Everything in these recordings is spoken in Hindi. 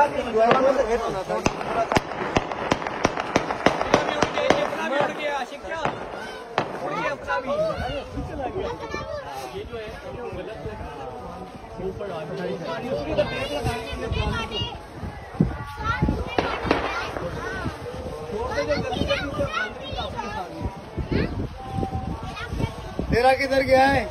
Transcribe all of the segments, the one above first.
तेरा किधर गया है?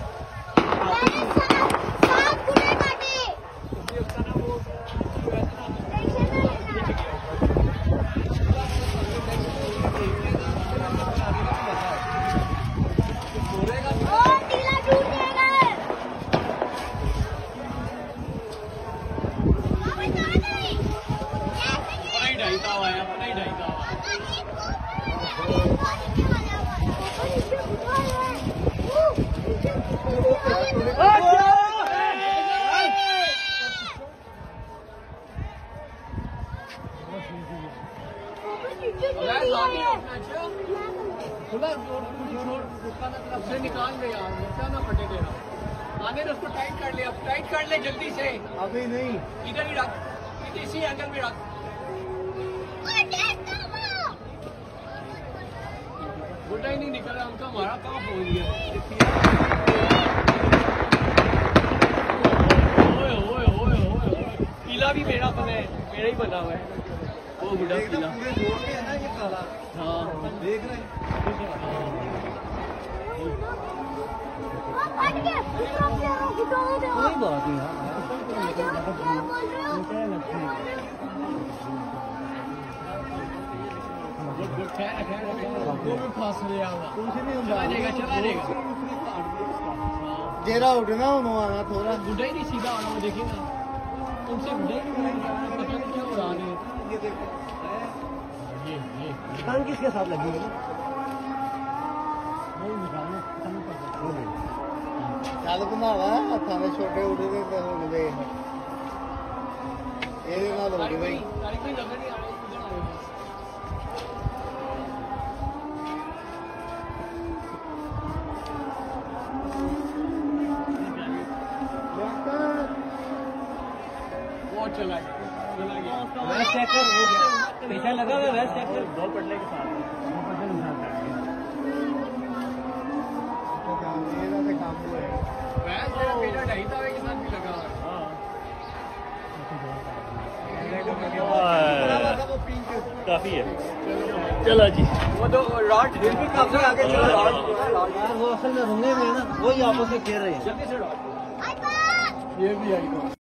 से निकाल दे यार, बच्चा ना फटे तेरा। आने दे उसको, टाइट कर ले, अब टाइट कर ले जल्दी से। अभी नहीं, इधर ही रख, इसी एंगल में रख। गुड्डा ही नहीं निकल रहा उनका, हमारा कहाँ पहुँच गया। ओए ओए ओए ओए, पीला भी मेरा ही बना हुआ है वो गुड्डा पीला। पूरे जोड़ के है ना ये काला। हाँ देख रहे हैं। कोई बात नहीं जेरा उठना आना थोड़ा बुढ़ा ही नहीं सीधा आना, वो देखिए ना तुमसे बुढ़ा ही नहीं, पता नहीं क्या उड़ा रहे हैं। ये देखो ये टंग किसके साथ लगी है? ਚੱਲ ਘੁਮਾਵਾ ਹੱਥਾਂ ਦੇ ਛੋਟੇ ਉੱਡਦੇ ਤੇ ਹੁਣ ਦੇ ਇਹਦੇ ਨਾਲ ਹੋ ਗਈ ਬਈ। वेस्ट चेकर हो गया, पैसा लगा हुआ वेस्ट चेकर दो पटले के साथ काम हुआ है। काफी है। चलो जी, वो तो रॉड दिल भी काफी आगे चला, वो असल में रुंगे में है ना, वही आपस में खेल रहे हैं। जल्दी से रॉड ये भी आई।